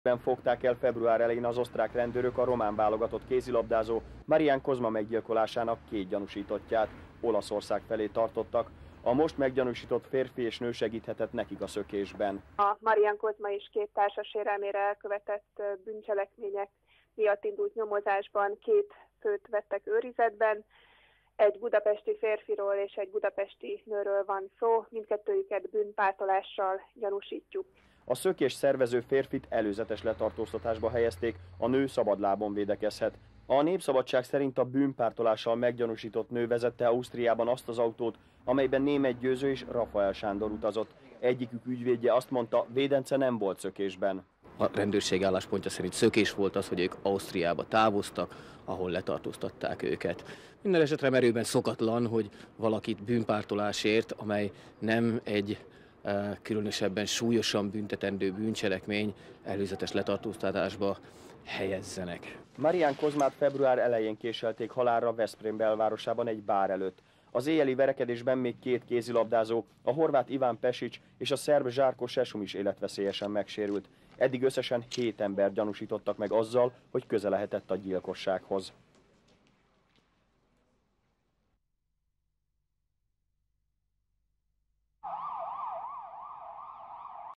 Fogták el február elején az osztrák rendőrök a román válogatott kézilabdázó Marián Kozma meggyilkolásának 2 gyanúsítottját. Olaszország felé tartottak. A most meggyanúsított férfi és nő segíthetett nekik a szökésben. A Marián Kozma és 2 társa sérelmére elkövetett bűncselekmények miatt indult nyomozásban 2 főt vettek őrizetben. Egy budapesti férfiról és egy budapesti nőről van szó, mindkettőjüket bűnpártolással gyanúsítjuk. A szökés szervező férfit előzetes letartóztatásba helyezték, a nő szabadlábon védekezhet. A Népszabadság szerint a bűnpártolással meggyanúsított nő vezette Ausztriában azt az autót, amelyben Németh Győző és Rafael Sándor utazott. Egyikük ügyvédje azt mondta, Védence nem volt szökésben. A rendőrség álláspontja szerint szökés volt az, hogy ők Ausztriába távoztak, ahol letartóztatták őket. Minden esetre merőben szokatlan, hogy valakit bűnpártolásért, amely nem egy különösebben súlyosan büntetendő bűncselekmény, előzetes letartóztatásba helyezzenek. Marián Kozmát február elején késelték halálra Veszprém belvárosában egy bár előtt. Az éjjeli verekedésben még 2 kézilabdázó, a horvát Iván Pesic és a szerb Žarko Šešum is életveszélyesen megsérült. Eddig összesen 7 ember gyanúsítottak meg azzal, hogy köze lehetett a gyilkossághoz.